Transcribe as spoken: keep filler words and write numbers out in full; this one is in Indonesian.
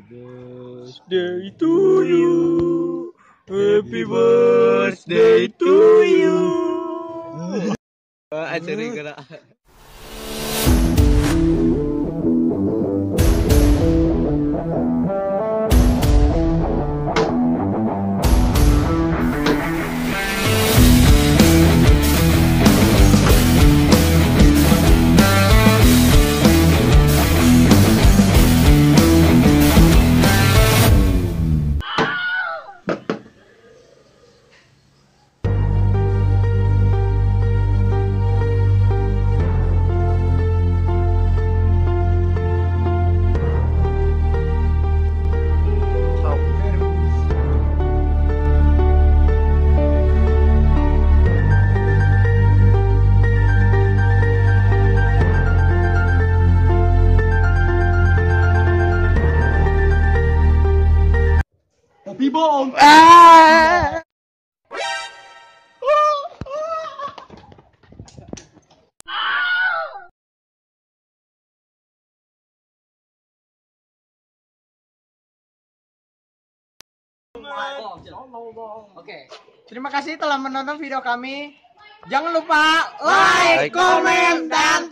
birthday to you. Happy birthday to you. Ajarin kena. Tapi bohong. Ah. Oke, terima kasih telah menonton video kami. Jangan lupa like, komen, dan